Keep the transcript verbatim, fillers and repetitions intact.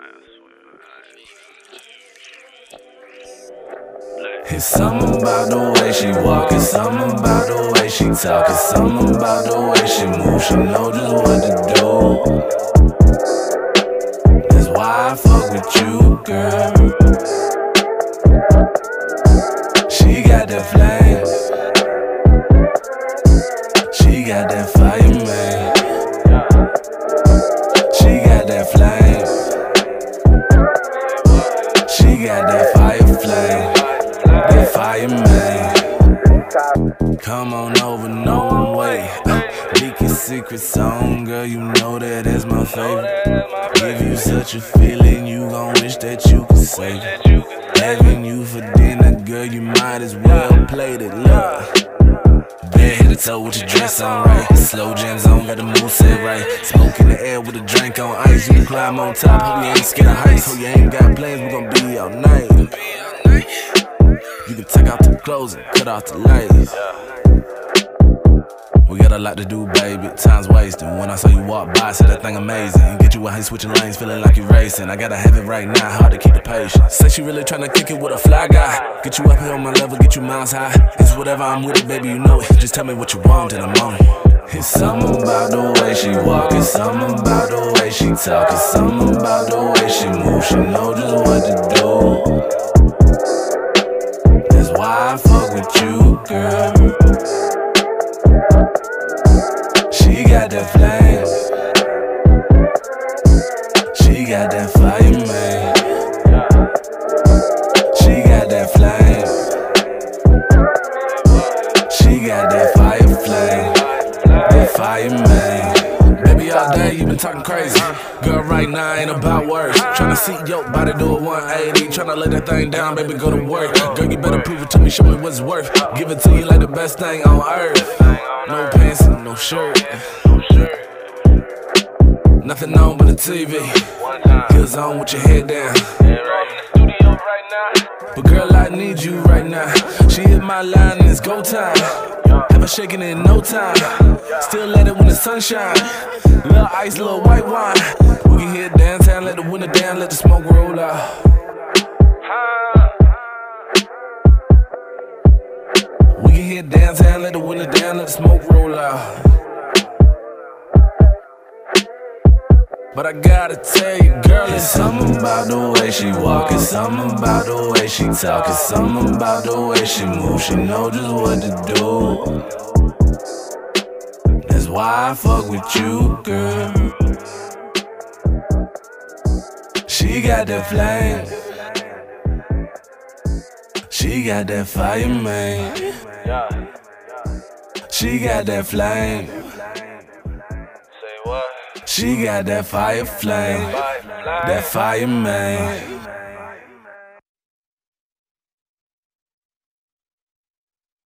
It's something about the way she walk, it's something about the way she talk, it's something about the way she move, she know just what to do. That's why I fuck with you, girl. She got that flame, she got that fire, man. She got that flame, she got that fire flame. That fire, man. Come on over, no one wait. Leak your secret song, girl, you know that that's my favorite. Give you such a feeling, you gon' wish that you could save it. Having you for dinner, girl, you might as well play it. Look, bed head to toe with your dress on right. Slow jams on, got the mood set right. Smoke in the air with a drink on ice. You can climb on top, hope you ain't scared of heights. Hope you ain't got plans, we gon' be all night. You can take out the clothes and cut off the lights. We got a lot to do, baby, time's wasted. When I saw you walk by, I said that thing amazing. And get you out here switching lanes, feeling like you're racing. I gotta have it right now, hard to keep the patience. Say she really tryna kick it with a fly guy. Get you up here on my level, get you miles high. It's whatever, I'm with it, baby, you know it. Just tell me what you want and I'm on it. It's something about the way she walk, it's something about the way she talk, it's something about the way she move, she know just what to do. That's why I fuck with you, girl. She got that flame, she got that fire, man. She got that flame, she got that fire flame. That fire, man. Baby, all day you been talking crazy. Girl, right now ain't about words. Tryna see your body do a one eighty. Tryna lay that thing down, baby, go to work. Girl, you better prove it to me, show me what's worth. Give it to you like the best thing on earth. No pants and no shirt. Nothing on but the T V. Heels on with your head down. But girl, I need you right now. She hit my line and it's go time. Have her shaking in no time. Still let it when the sun shine. Little ice, little white wine. We can hit downtown, let the window down, let the smoke roll out. We can hit downtown, let the window down, let the smoke roll out. But I gotta tell you, girl, it's something about the way she walk, it's something about the way she talk, it's something about the way she move, she know just what to do. That's why I fuck with you, girl. She got that flame, she got that fire, man. She got that flame, she got that fire flame, that fire, man.